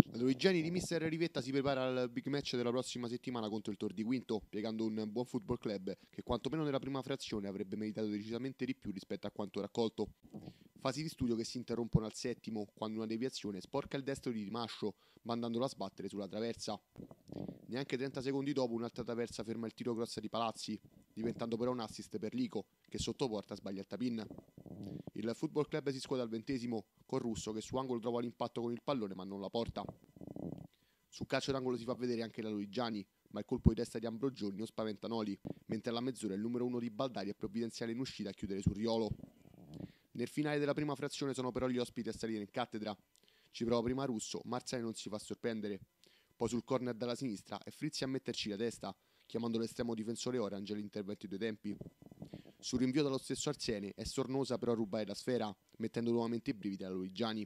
La Luigiani di Mister Rivetta si prepara al big match della prossima settimana contro il Tor di Quinto, piegando un buon football club che quantomeno nella prima frazione avrebbe meritato decisamente di più rispetto a quanto raccolto. Fasi di studio che si interrompono al settimo, quando una deviazione sporca il destro di Dimascio, mandandolo a sbattere sulla traversa. Neanche 30 secondi dopo un'altra traversa ferma il tiro cross di Palazzi, diventando però un assist per Lico, che sotto porta sbaglia il tapin. Il football club si scuote al 20° con Russo che su angolo trova l'impatto con il pallone ma non la porta. Su calcio d'angolo si fa vedere anche la Luigiani, ma il colpo di testa di Ambrogioni non spaventa Noli, mentre alla mezz'ora il numero 1 di Baldari è provvidenziale in uscita a chiudere sul Riolo. Nel finale della prima frazione sono però gli ospiti a salire in cattedra. Ci prova prima Russo, Marzani non si fa sorprendere. Poi sul corner dalla sinistra è Frizzi a metterci la testa, chiamando l'estremo difensore Orange all'intervento dei due tempi. Sul rinvio dallo stesso Arsiene è Sornosa però a rubare la sfera, mettendo nuovamente i brividi alla Luigiani.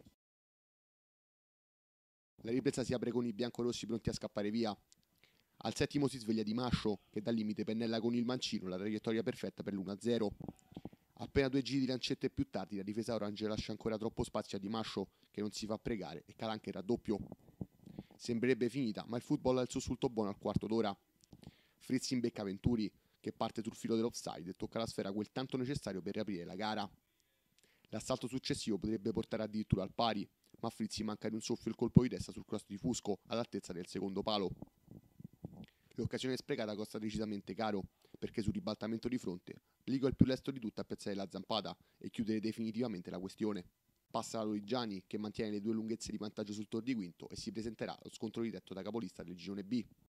La ripresa si apre con i biancorossi pronti a scappare via. Al settimo si sveglia Di Mascio, che dal limite pennella con il mancino la traiettoria perfetta per l'1-0. Appena 2 giri di lancette più tardi, la difesa orange lascia ancora troppo spazio a Di Mascio, che non si fa pregare e cala anche il raddoppio. Sembrerebbe finita, ma il football ha il sussulto buono al quarto d'ora. Frizzi imbecca Venturi, che parte sul filo dell'offside e tocca la sfera quel tanto necessario per riaprire la gara. L'assalto successivo potrebbe portare addirittura al pari, ma a Frizzi manca di un soffio il colpo di testa sul cross di Fusco all'altezza del secondo palo. L'occasione sprecata costa decisamente caro, perché sul ribaltamento di fronte Ligo è il più lesto di tutto a piazzare la zampata e chiudere definitivamente la questione. Passa la Luigiani che mantiene le due lunghezze di vantaggio sul Tor di Quinto e si presenterà allo scontro diretto da capolista del girone B.